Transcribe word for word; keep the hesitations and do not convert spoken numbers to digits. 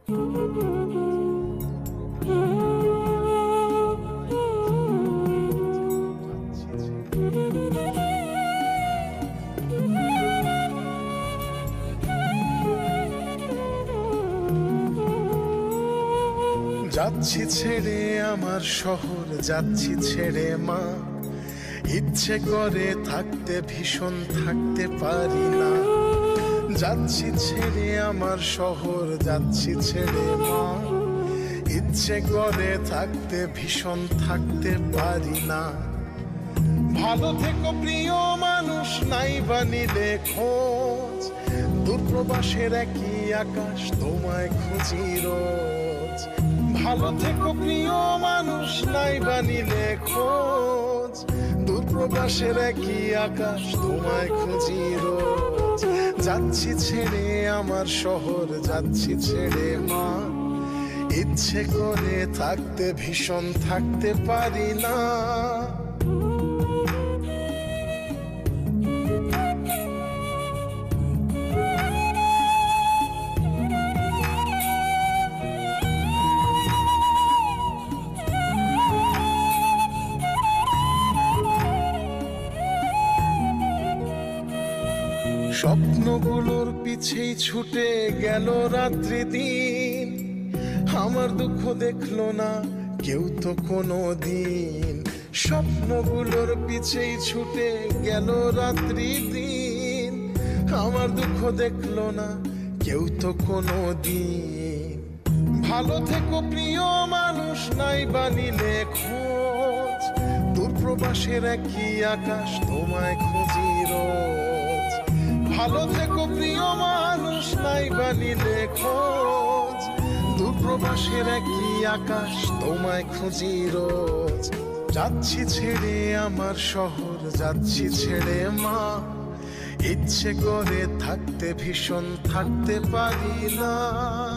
যাচ্ছি ছেড়ে আমার শহর, যাচ্ছি ছেড়ে মা। ইচ্ছে করে থাকতে ভীষণ থাকতে পারি না। যাচ্ছি ছেড়ে আমার শহর, যাচ্ছি ছেড়ে মা। ইচ্ছে করে থাকতে ভীষণ থাকতে পারি না। ভালো থেকো প্রিয় মানুষ, নাই বানিলে খোঁজ। দূরপ্রবাসের একই আকাশ, তোমায় খুঁজি রোজ। ভালো থেকো প্রিয় মানুষ, নাই বানিলে খোঁজ। দূরপ্রবাসের একই আকাশ, তোমায় খুঁজি রোজ। যাচ্ছি ছেড়ে আমার শহর, যাচ্ছি ছেড়ে মা। ইচ্ছে করে থাকতে ভীষণ থাকতে পারি না। স্বপ্নগুলোর পিছেই ছুটে গেল রাত্রি দিন। আমার দুঃখ দেখলো না কেউ তো কোনো দিন। স্বপ্নগুলোর পিছেই ছুটে গেল রাত্রি দিন। আমার দুঃখ দেখলো না কেউ তো কোনো দিন। ভালো থেকো প্রিয় মানুষ, নাই বানিলে খোঁজ। দূরপ্রবাসের একই আকাশ, তোমায় খুঁজি রোজ। ভালো থেকো প্রিয় মানুষ, নাই বানিলে খোঁজ। দূরপ্রবাসের একই আকাশ, তোমায় খুঁজি রোজ। যাচ্ছি ছেড়ে আমার শহর, যাচ্ছি ছেড়ে মা। ইচ্ছে করে থাকতে ভীষণ থাকতে পারি না।